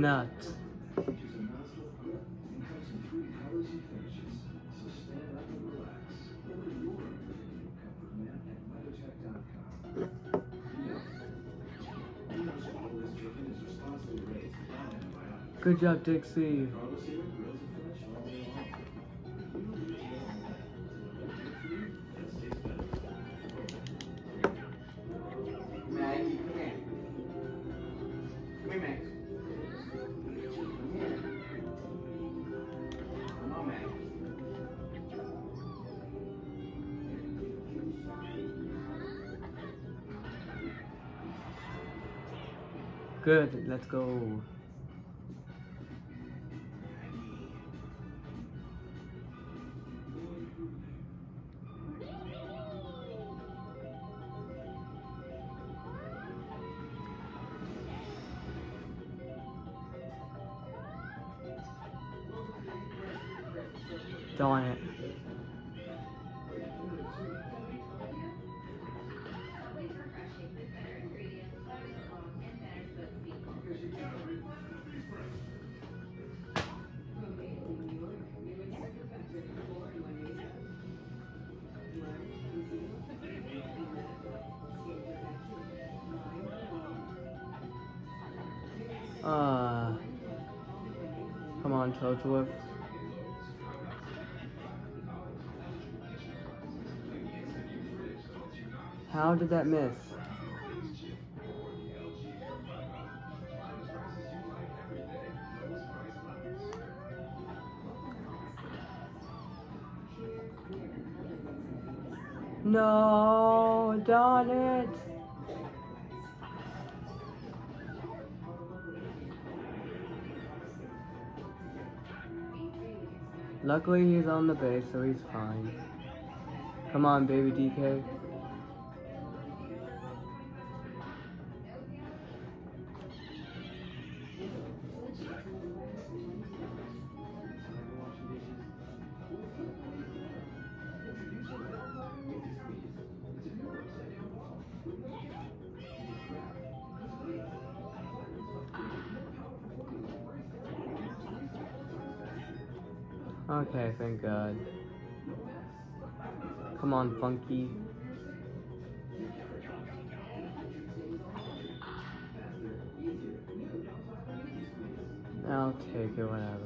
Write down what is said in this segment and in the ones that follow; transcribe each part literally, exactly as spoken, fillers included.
Nuts. Good job, Dixie. Maggie, come here. Come here, Maggie. Come here. Come on, Maggie. Good, let's go. Darn it. Uh, come on, Toadsworth. How did that miss? No, darn it. Luckily he's on the base, so he's fine. Come on, baby D K. Okay, thank God. Come on, Funky. I'll take it, whatever.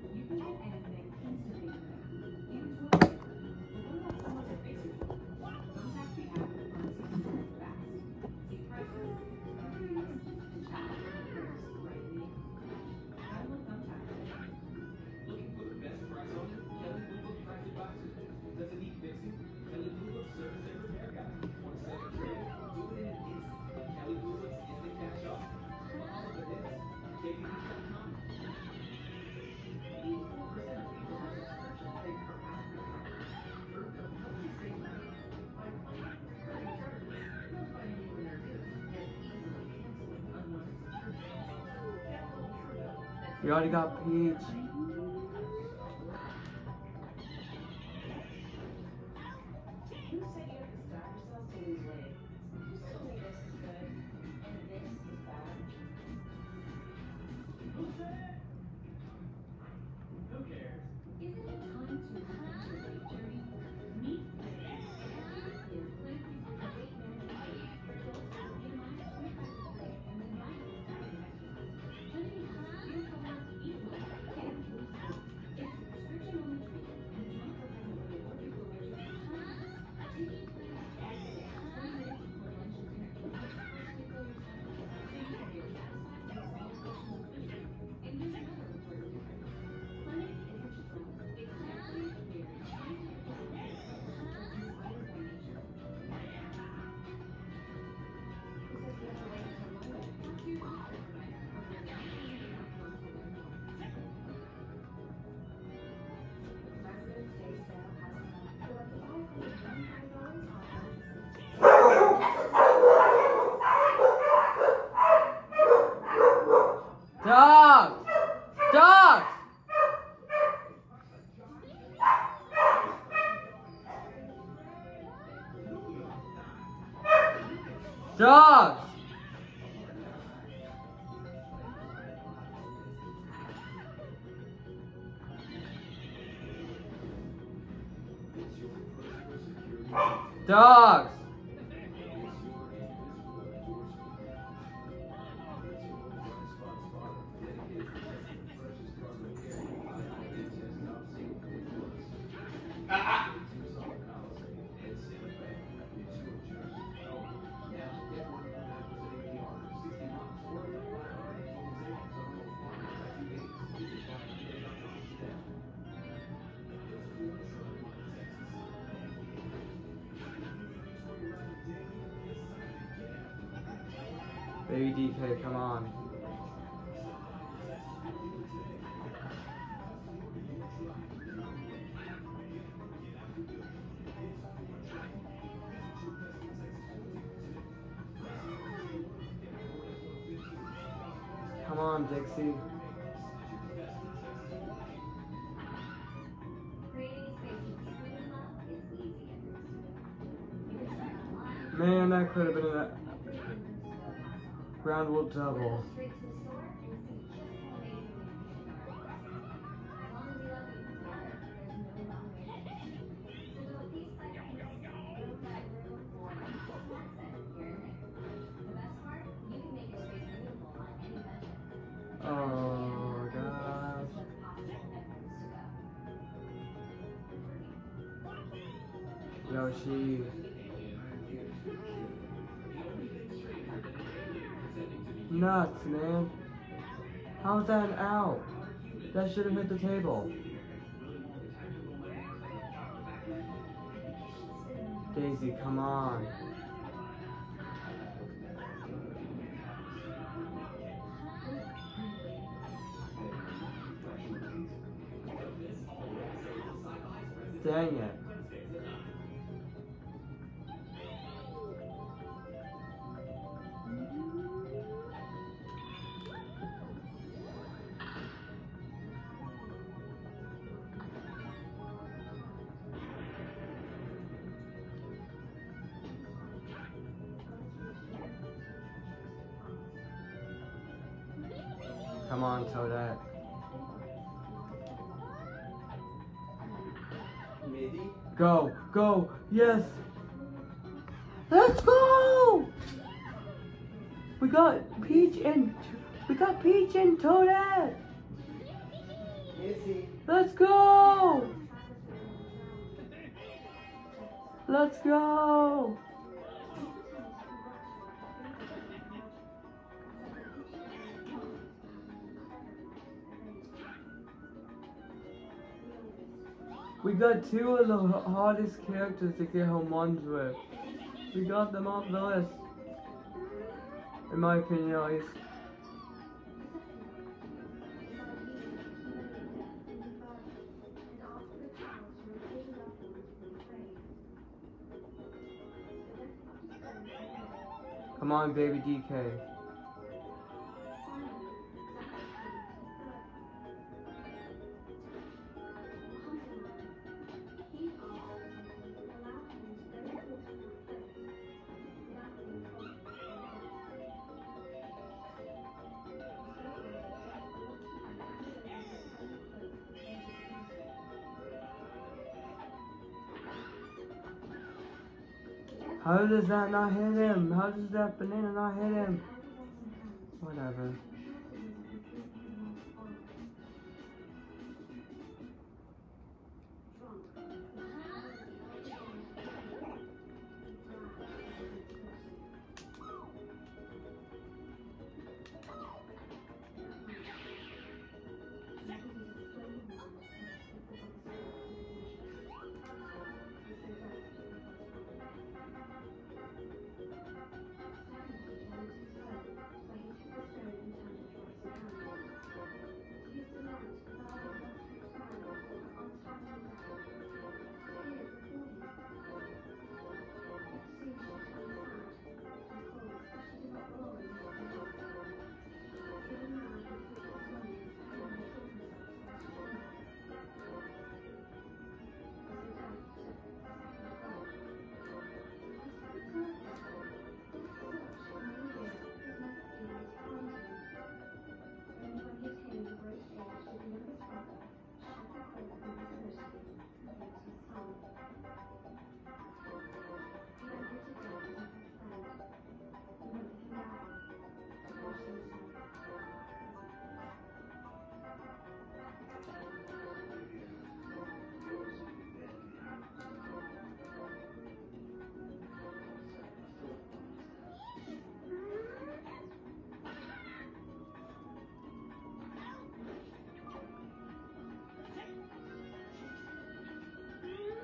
We already got Peach. Dogs! Dogs! Dogs! Dogs! Ah, ah. Baby D K, come on. Come on, Dixie. Man, that could have been a ground rule double. Oh gosh. Yoshi. Nuts, man. How's that an out? That should have hit the table. Daisy, come on. Dang it. Come on, Toadette. Midi. Go, go, yes! Let's go! We got Peach and we got Peach and Toadette! Missy. Let's go! Let's go! We got two of the hardest characters to get home runs with. We got them off the list. In my opinion, at least. Come on, baby D K. How does that not hit him? How does that banana not hit him? Whatever.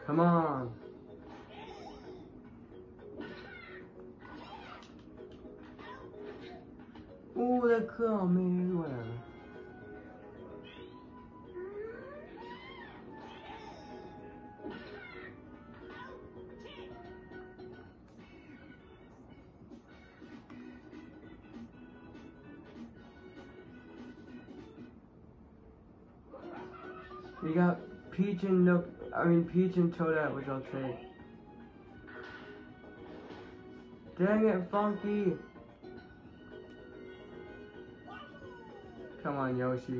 Come on. Ooh, that cool, man. Whatever. You got Peach and Nook, I mean Peach and Toadette, which I'll take. Dang it, Funky! Come on, Yoshi.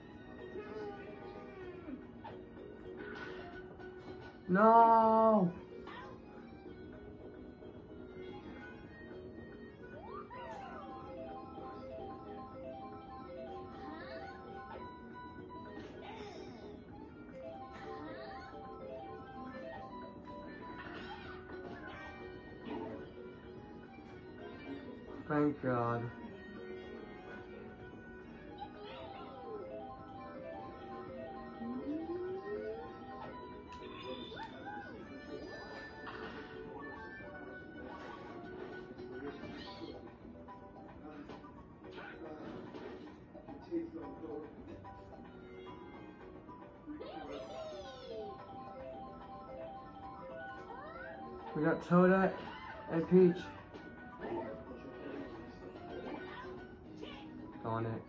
No! Thank God. We got Toadette and Peach. On it.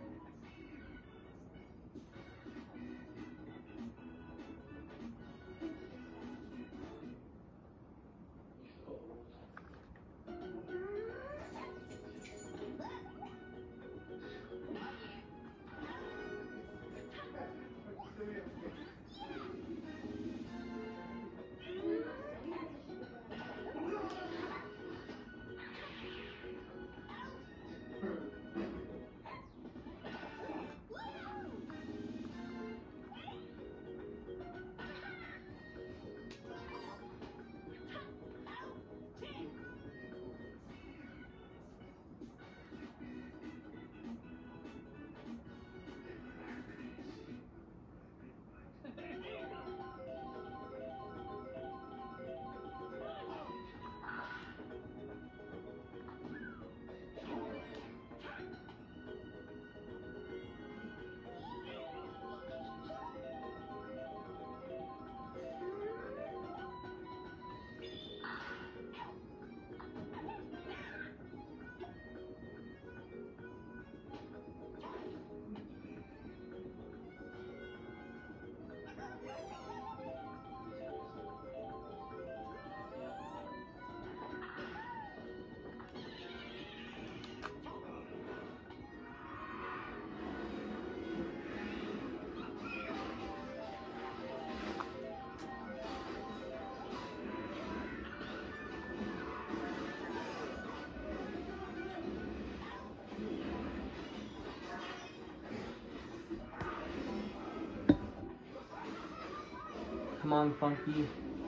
Come on, Funky.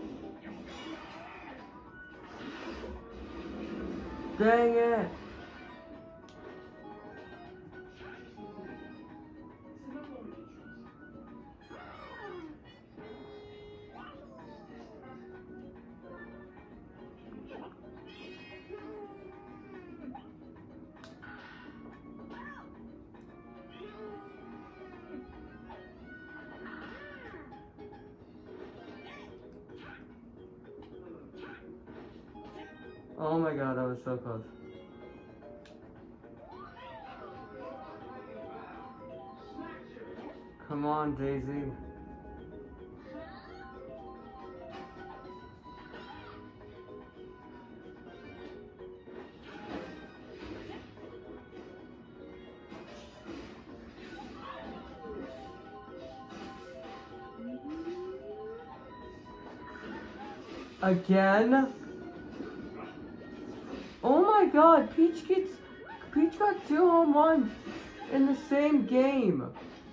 Dang it! Oh my God, that was so close. Come on, Daisy. Again? Oh my God, Peach gets, Peach got two home runs in the same game.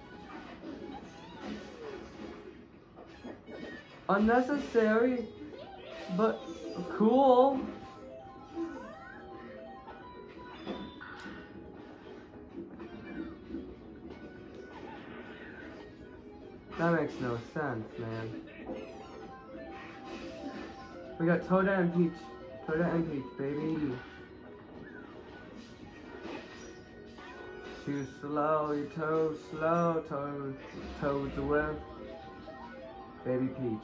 Unnecessary, but cool. That makes no sense, man. We got Toad and Peach. Toad and Peach, baby. Too slow, you Toad, slow, Toad. Toad's the whip. Baby Peach.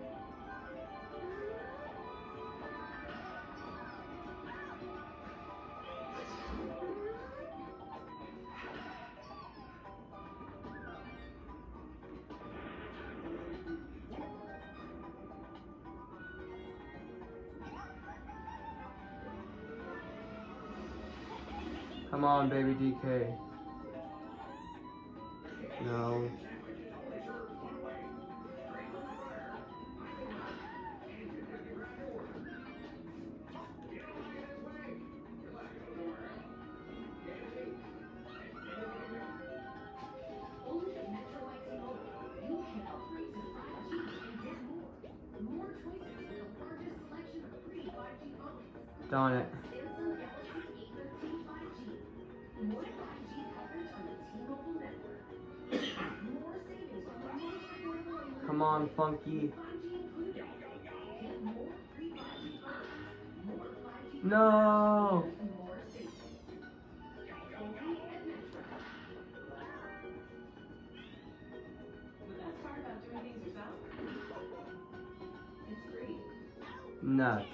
Come on, baby D K. No. Darn it. Come on, Funky. No. Nuts.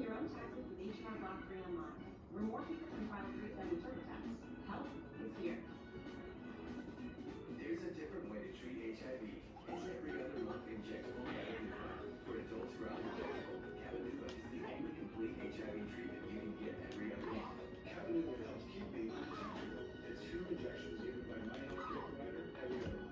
There's a different way to treat H I V. It's every other month injectable Cabenuva. For adults who are injectable, Cabenuva is the only complete H I V treatment you can get every other month. Cabenuva helps keep babies secure. It's two injections given by my healthcare provider every other month.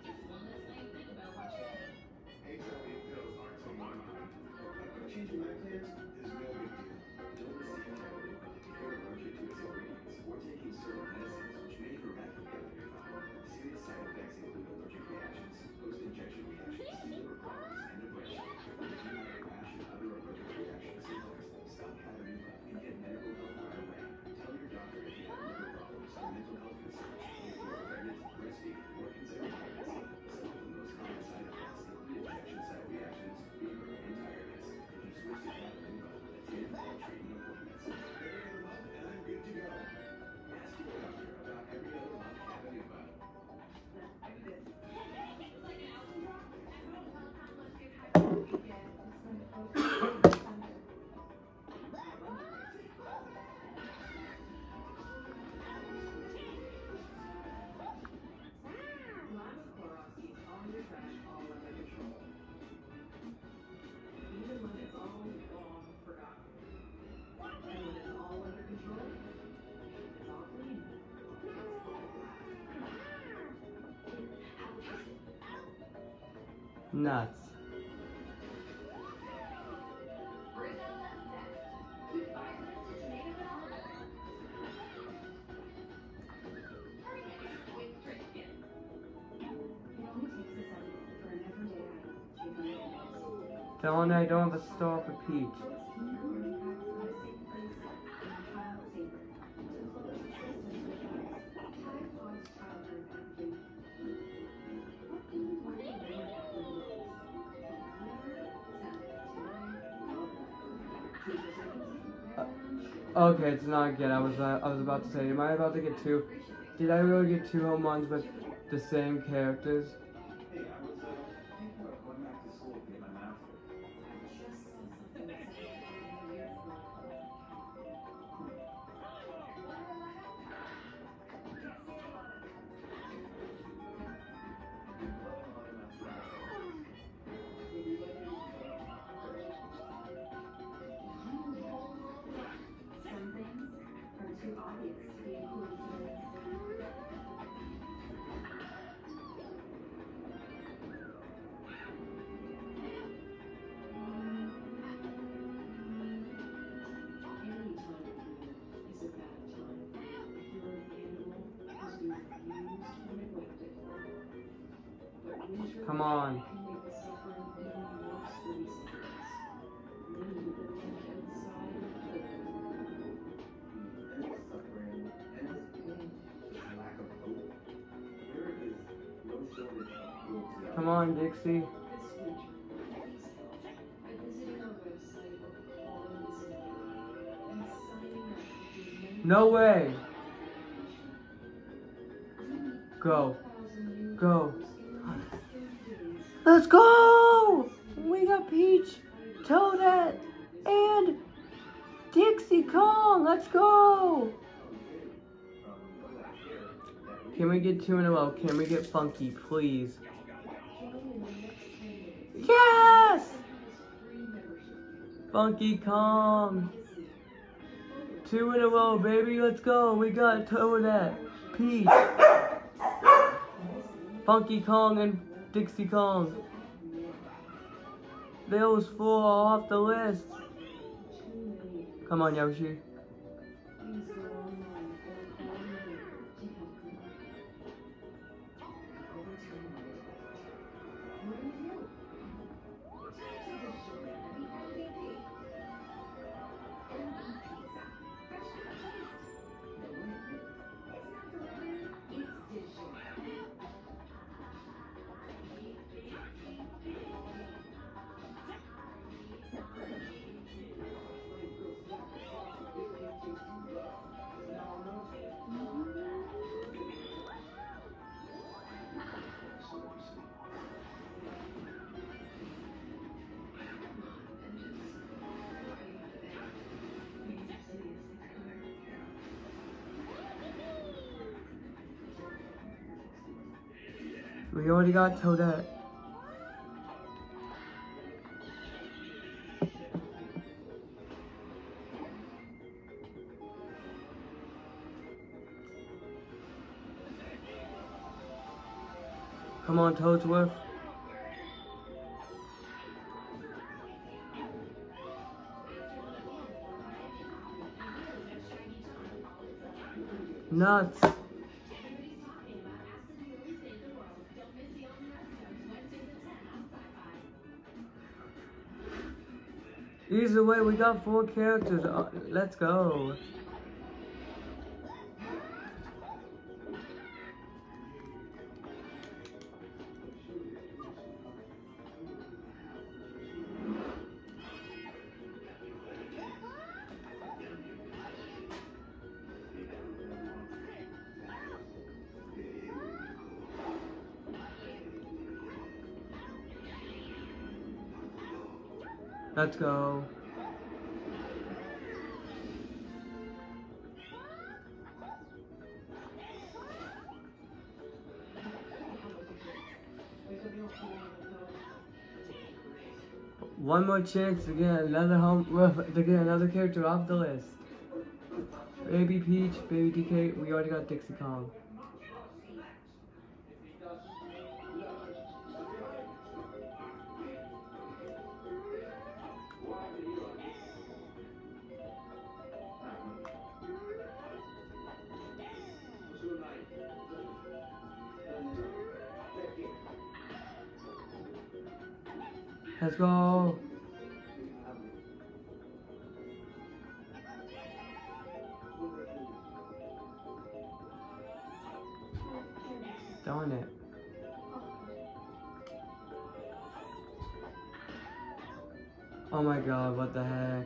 H I V pills aren't so my mind. But changing my plans is no big deal. Don't receive Cabenuva if you're allergic to its ingredients or taking certain medicines which may prevent from Cabenuva. Serious side effects include allergic reactions, post-injection reactions, liver problems, and depression. If you have a rash and other allergic reaction symptoms, stop Cabenuva and get medical help right away. Tell your doctor if you have liver problems or mental health concerns, if you are pregnant, breastfeeding, or considering pregnancy. Some of the most common side effects include injection site reactions, fever, and tiredness. If you switch to Cabenuva, attend all treatment appointments. Every other month, and I'm good to go. Ask your doctor about every other month Cabenuva. Nuts. Telling I don't have a star for Peach. Okay, it's not good. I was uh, I was about to say, am I about to get two? Did I really get two home runs with the same characters? Hey, I was uh, thinking about going back to school to get my master's. Some things are too obvious to be included in this. Any time is a bad time. If you're an animal who's been abused or neglected. But winter Come on. can make the suffering even worse for these animals. Many of them live outside of the Endless suffering, endless pain, lack of hope. There is no shortage of cruelty. Come on, Dixie. This winter, please help by visiting our website No way. Go. Go. Let's go! We got Peach, Toadette, and Dixie Kong. Let's go! Can we get two in a row? Can we get Funky, please? Yes! Funky Kong. Two in a row, baby. Let's go. We got Toadette, Peach, Funky Kong, and Dixie Kong. Those four are off the list. Come on, Yoshi. We already got Toadette. Come on, Toadsworth. Nuts. Either way, we got four characters. Uh, let's go. Let's go. One more chance to get another home to get another character off the list. Baby Peach, Baby D K, we already got Dixie Kong. Let's go. Darn it. Oh my god, what the heck?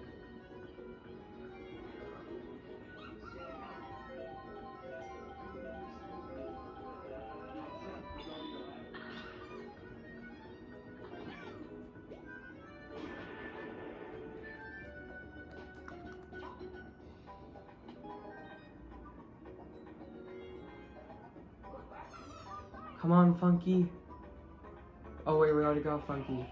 Come on, Funky. Oh wait, we already got Funky.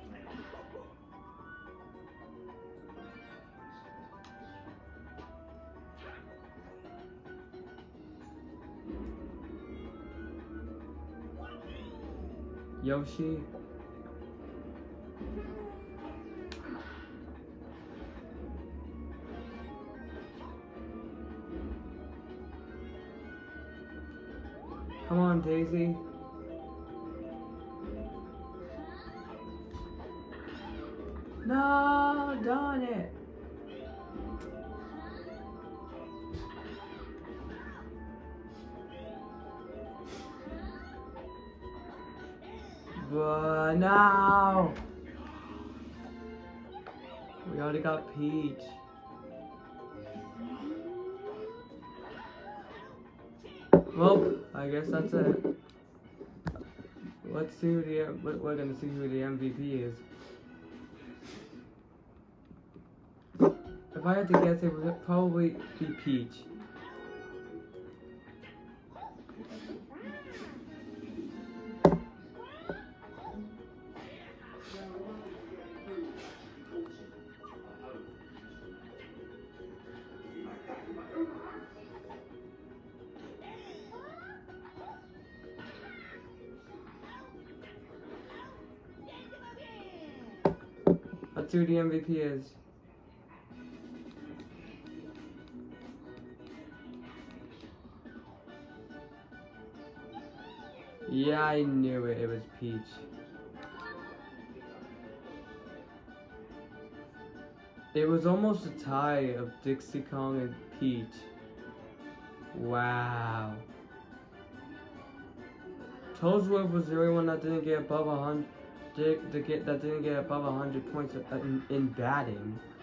Yoshi. Come on, Daisy. No, darn it. But no. We already got Peach. Well, I guess that's it. Let's see who the we're gonna see who the M V P is. If I had to guess, it would probably be Peach. Let's see who the M V P is. Yeah, I knew it. It was Peach. It was almost a tie of Dixie Kong and Peach. Wow. Toadsworth was the only one that didn't get above a hundred. To get that didn't get above a hundred points in, in batting.